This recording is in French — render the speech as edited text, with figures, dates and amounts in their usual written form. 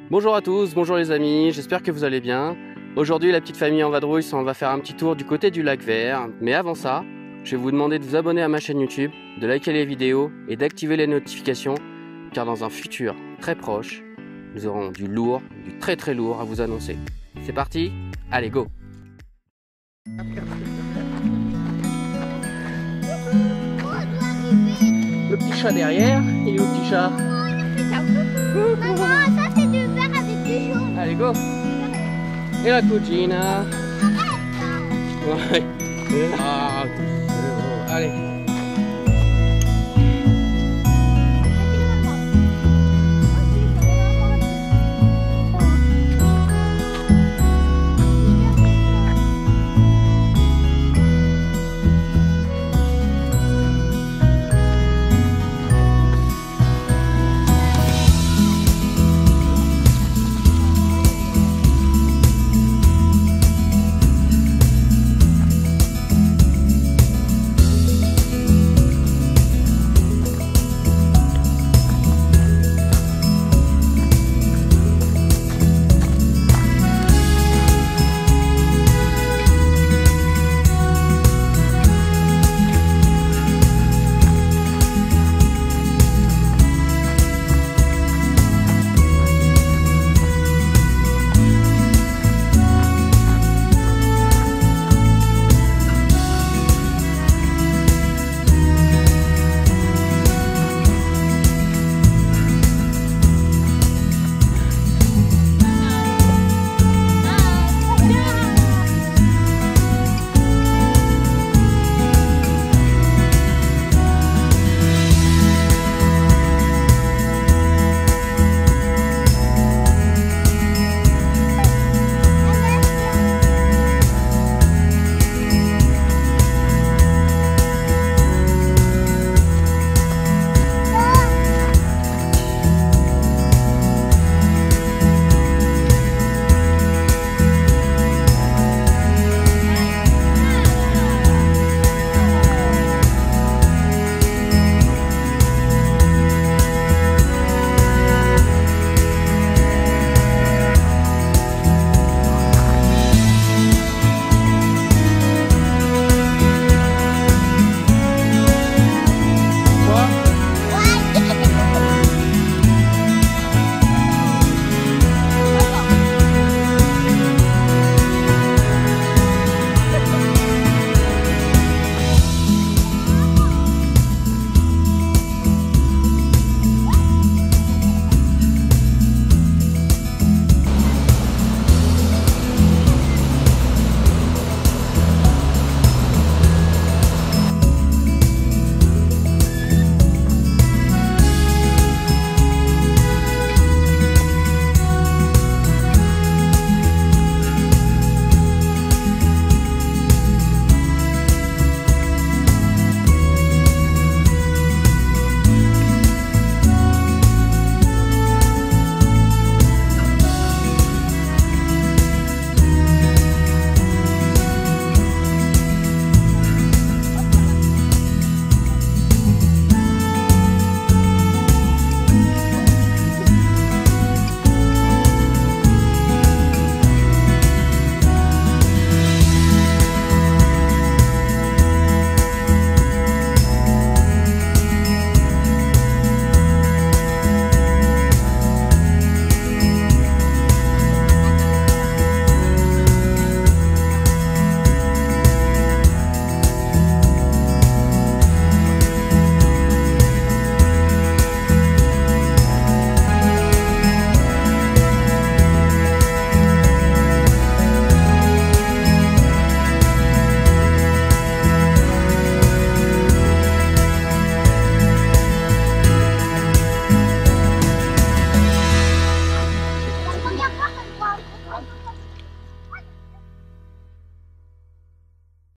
Bonjour à tous, bonjour les amis, j'espère que vous allez bien. Aujourd'hui la petite famille en vadrouille, on va faire un petit tour du côté du lac Vert. Mais avant ça, je vais vous demander de vous abonner à ma chaîne YouTube, de liker les vidéos et d'activer les notifications. Car dans un futur très proche, nous aurons du lourd, du très très lourd à vous annoncer. C'est parti, allez go! Le petit chat derrière, il est où le petit chat? Maman, ça c'est du verre avec du jaune. Allez go! Et la cugina? Ouais. Ah, allez.